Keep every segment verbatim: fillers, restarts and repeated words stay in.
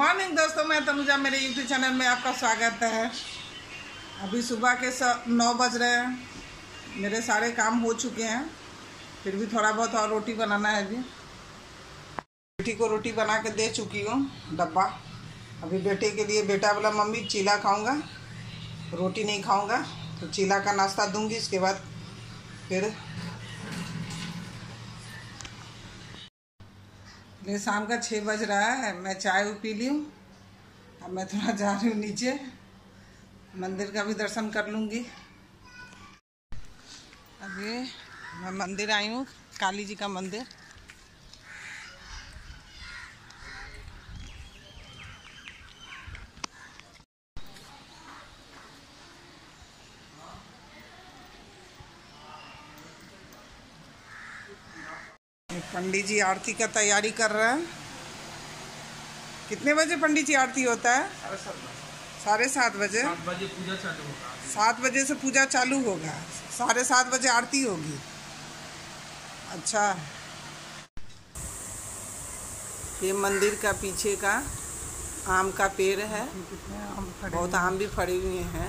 Morning दोस्तों, मैं तनुजा, मेरे यूट्यूब चैनल में आपका स्वागत है। अभी सुबह के नौ बज रहे हैं। मेरे सारे काम हो चुके हैं, फिर भी थोड़ा बहुत और रोटी बनाना है। अभी बेटी को रोटी बना के दे चुकी हूँ डब्बा। अभी बेटे के लिए बेटा बोला मम्मी चीला खाऊंगा, रोटी नहीं खाऊंगा, तो चीला का नाश्ता दूंगी। इसके बाद फिर ये शाम का छः बज रहा है। मैं चाय पी ली हूँ। अब मैं थोड़ा जा रही हूँ नीचे, मंदिर का भी दर्शन कर लूँगी। अभी मैं मंदिर आई हूँ, काली जी का मंदिर। पंडित जी आरती का तैयारी कर रहे हैं। कितने बजे पंडित जी आरती होता है? साढ़े सात बजे सात बजे पूजा चालू होगा। सात बजे से पूजा चालू होगा, साढ़े सात बजे आरती होगी। अच्छा, ये मंदिर का पीछे का आम का पेड़ है। बहुत आम भी फड़े हुए हैं।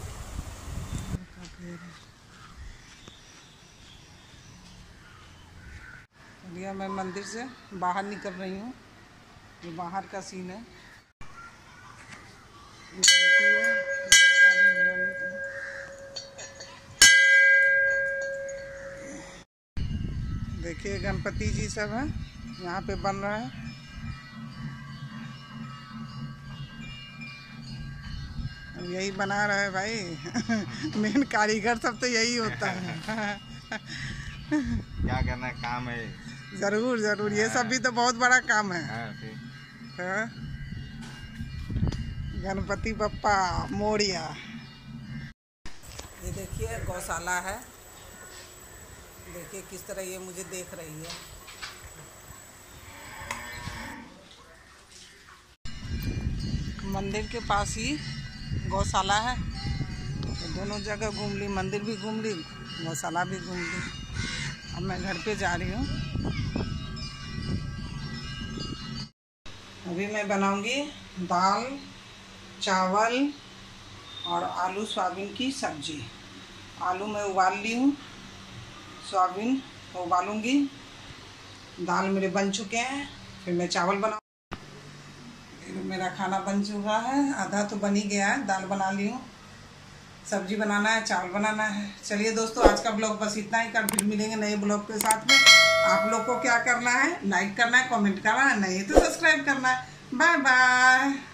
चलिए, मैं मंदिर से बाहर निकल रही हूँ। ये बाहर का सीन है। देखिए गणपति जी सब हैं, यहाँ पे बन रहा है। यही बना रहा है भाई। मेन कारीगर सब तो यही होता है। क्या करना है, काम है। जरूर जरूर, ये सब भी तो बहुत बड़ा काम है। हाँ? गणपति बप्पा मोरिया। ये देखिए गौशाला है। देखिए किस तरह ये मुझे देख रही है। मंदिर के पास ही गौशाला है, तो दोनों जगह घूम ली। मंदिर भी घूम ली, गौशाला भी घूम ली। अब मैं घर पे जा रही हूँ। अभी मैं बनाऊंगी दाल चावल और आलू सोयाबीन की सब्जी। आलू मैं उबाल ली हूँ, सोयाबीन उबालूंगी। दाल मेरे बन चुके हैं, फिर मैं चावल बनाऊँ। मेरा खाना बन चुका है, आधा तो बन ही गया है। दाल बना ली हूँ, सब्जी बनाना है, चावल बनाना है। चलिए दोस्तों, आज का ब्लॉग बस इतना ही। कर फिर मिलेंगे नए ब्लॉग के साथ में। आप लोग को क्या करना है, लाइक करना है, कमेंट करना है, नहीं तो सब्सक्राइब करना है। Bye bye.